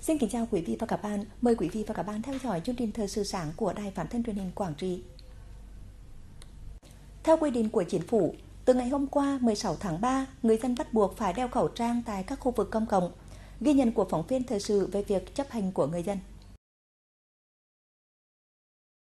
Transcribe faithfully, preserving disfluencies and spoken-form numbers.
Xin kính chào quý vị và các bạn. Mời quý vị và các bạn theo dõi chương trình Thời sự sáng của Đài Phát thanh Truyền hình Quảng Trị. Theo quy định của Chính phủ, từ ngày hôm qua mười sáu tháng ba, người dân bắt buộc phải đeo khẩu trang tại các khu vực công cộng. Ghi nhận của phóng viên thời sự về việc chấp hành của người dân.